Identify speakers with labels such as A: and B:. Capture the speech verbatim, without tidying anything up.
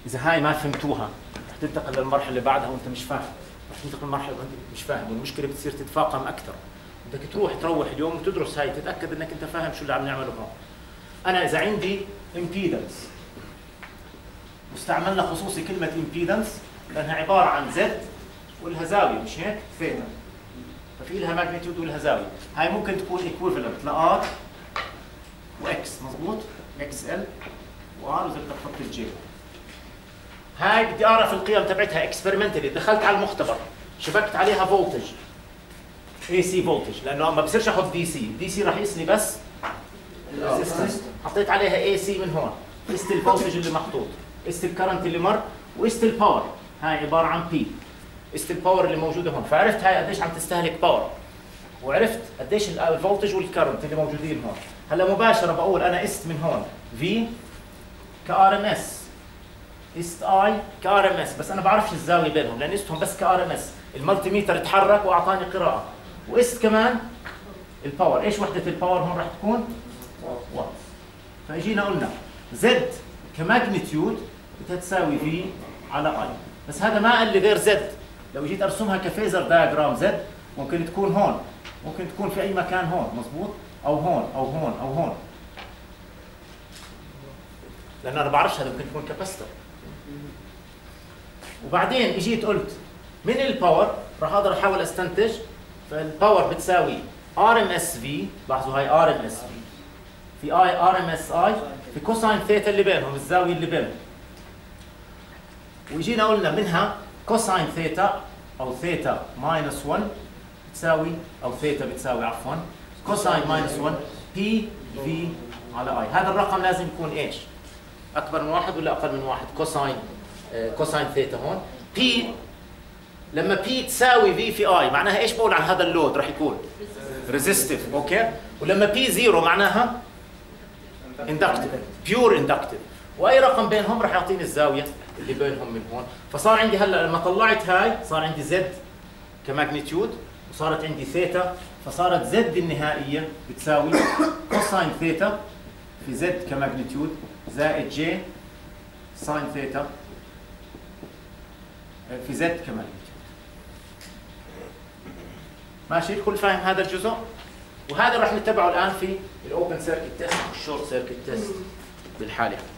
A: اذا هاي ما فهمتوها رح تنتقل للمرحله اللي بعدها وانت مش فاهم، رح تنتقل للمرحله وانت مش فاهم، والمشكله بتصير تتفاقم اكثر. بدك تروح تروح اليوم وتدرس هاي، تتاكد انك انت فاهم شو اللي عم نعمله هون. انا اذا عندي امبيدنس، واستعملنا خصوصي كلمه امبيدنس لانها عباره عن زد ولها زاويه، مش هيك؟ ثيتا. ففي لها ماجنتيود ولها زاويه. هاي ممكن تكون ايكويفالنت لار واكس، مضبوط؟ اكس ال وار، وزي بدك تحط الجي. هاي بدي اعرف القيم تبعتها اكسبيرمنتالي، دخلت على المختبر شبكت عليها فولتج اي سي فولتج، لانه ما بصيرش احط دي سي، دي سي راح يقيسني بس الريزستنس. حطيت عليها اي سي من هون، قست الفولتج اللي محطوط، قست الكرنت اللي مر، وقست الباور. هاي عباره عن بي، قست الباور اللي موجوده هون، فعرفت هاي قديش عم تستهلك باور، وعرفت قديش الفولتج والكرنت اللي موجودين هون. هلا مباشره بقول انا قست من هون في كار ام اس، قست اي كار ام اس، بس انا بعرفش الزاويه بينهم لان قستهم بس كار ام اس. الملتي ميتر تحرك واعطاني قراءه، وقست كمان الباور. ايش وحده الباور هون راح تكون؟ وات. فاجينا قلنا زد كماجنتيود بدها تساوي في على اي، بس هذا ما قال لي غير زد. لو جيت ارسمها كفيزر دايجرام زد ممكن تكون هون، ممكن تكون في اي مكان هون، مضبوط؟ او هون او هون او هون، لان انا بعرفش هذا ممكن تكون كاباستر. وبعدين اجيت قلت من الباور راح اقدر احاول استنتج، فالباور بتساوي ار ام اس في، لاحظوا هاي ار ام اس في في اي ار ام اس اي في كوساين ثيتا اللي بينهم، الزاويه اللي بينهم. وجينا قلنا منها كوساين ثيتا او ثيتا ماينس واحد بتساوي، او ثيتا بتساوي عفوا كوساين ماينس واحد بي في على اي. هذا الرقم لازم يكون ايش؟ اكبر من واحد ولا اقل من واحد؟ كوساين آه كوساين ثيتا هون بي، لما بي تساوي في في اي معناها ايش بقول عن هذا اللود؟ راح يكون ريزيستيف، اوكي؟ ولما بي زيرو معناها اندكتيف، بيور اندكتيف. واي رقم بينهم راح يعطيني الزاويه اللي بينهم من هون. فصار عندي هلا لما طلعت هاي صار عندي زد كماجنتيود، وصارت عندي ثيتا، فصارت زد النهائيه بتساوي كوساين ثيتا في زد كماجنتيود زائد جي ساين ثيتا في زد كماجنتيود. ماشي؟ الكل فاهم هذا الجزء؟ وهذا راح نتبعه الان في الاوبن سيركت تيست والشورت سيركت تيست بالحاله.